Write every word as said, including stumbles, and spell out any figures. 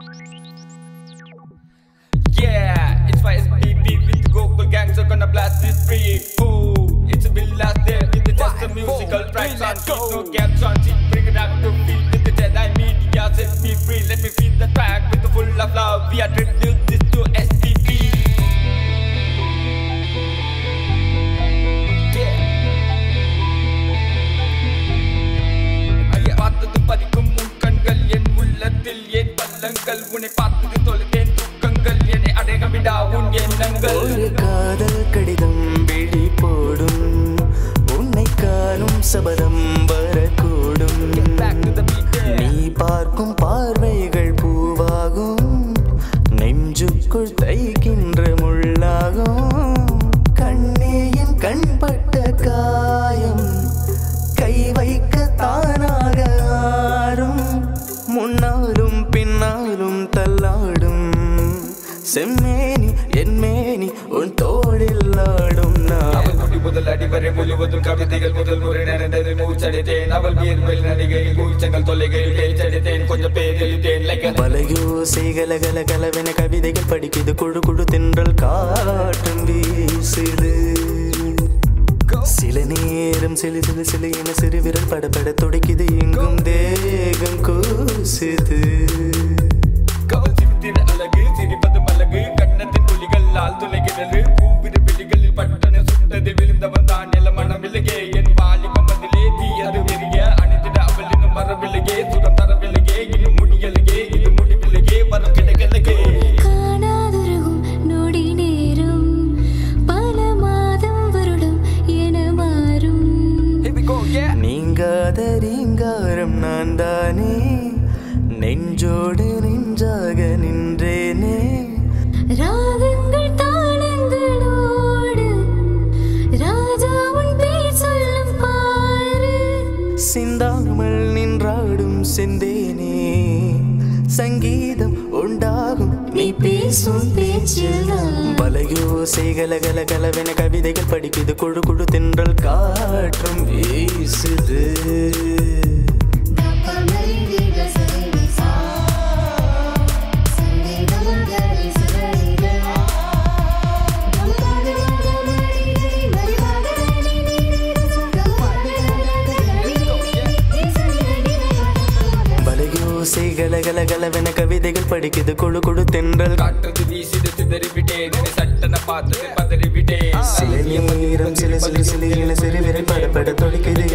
Yeah, it's Y S B B with the Gokul gang, so gonna blast this free. Ooh, it's a bill last day with the just a musical tracks on beat, no gaps on sheet. Bring it up to feel with the Jedi media, set me free. Let me feel the track with the full of love. We are tribute this to S P B. உன்னை பார்த்தது தொலைத்தேன் துக்கங்கள் என்னை அடைக விடா உன் எண்ணங்கள் ஒரு காதல் கடிதம் விழி போடும் உன்னை காணும் சபதம் வரக்கூடும் நீ பார்க்கும் பார்வைகள் பூவாகும் நெஞ்சுக்குள் தைக்கின்ற முள்ளாகும் கண்ணேயின் கண்பட்ட காயம் கை வைக்க தானாக ஆறும் முன்னாலும் பின்னாலும் தள்ளாடும் செம்மேனி என் மேனி உன் தோளில் ஆடும் அவள் முடி முதல் அடிவரை முழுவதும் கவிதைகள் முதல் முறை நடந்தது மூச்சடைத்தேன் அவள் வியர்வில் நடிகையில் கூச்சங்கள் தொல்லைகளில் பேச்சடைத்தேன் கொஞ்சம் பேரெழுத்தேன் பலையோ செய்கல கல கலவென கவிதைகள் படிக்குது குழு குழு தென்றல் காற்றும் வீசுது சில நேரம் சிலு சிலு சிலு என சிறு விரல் படப்பட துடைக்குது எங்கும் தேகம் கூசுது கவல் சிரித்திர அழகு சிரிப்பது மலகு கண்ணத்தின் புலிகளால் துளைகிறது பூவிரு வெளிகளில் பட்டன சுட்டது விழுந்தவன் தான் எல்லாம் மனமில்லையே என் வாலிபம் அதிலே தீயது வெறிய அணிந்திட அவள் இன்னும் வரவில்லையே சுகம் தரவில்லையே இன்னும் முடியலையே இது முடிவில்லையே வரம் கிடைக்கலையே நீங்காத ரீங்காரம் நான் தானே நெஞ்சோடு நெஞ்சாக நின்றேனே ராகங்கள் தாளங்களோடு ராஜா உன் பேர் சொல்லும் பாரு சிந்தாமல் நின்றாடும் செந்தேனே சங்கீதம் உண்டாகும் நீ பேசும் பேச்சில்தான் பலையோ செய்கல கல கலவென கவிதைகள் படிக்குது குழு குழு தென்றல் காற்றும் வீசுது செய்கல கல கலவென கவிதைகள் படிக்குது குழு குழு தென்றல் காற்றது வீசிடு சிதறிவிட்டேன் சட்டன பார்த்தது பதறிவிட்டேன் சில நேரம் சில சில சில என சிறு விரல் படப்பட தொலைக்குது